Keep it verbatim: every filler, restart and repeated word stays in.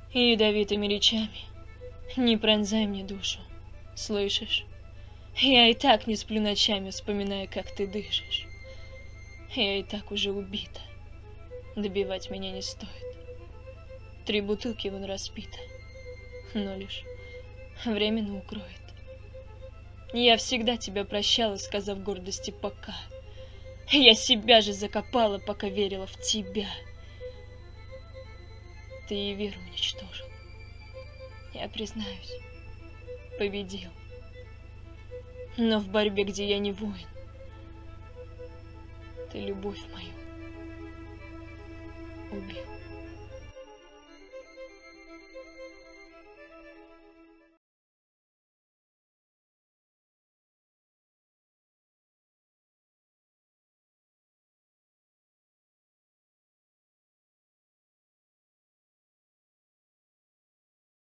и ядовитыми речами. Не пронзай мне душу, слышишь? Я и так не сплю ночами, вспоминая, как ты дышишь. Я и так уже убита, добивать меня не стоит. Три бутылки вон распита, но лишь временно укроет. Я всегда тебя прощала, сказав гордости пока. Я себя же закопала, пока верила в тебя. Ты и веру уничтожил. Я признаюсь, победил. Но в борьбе, где я не воин, ты любовь мою убил.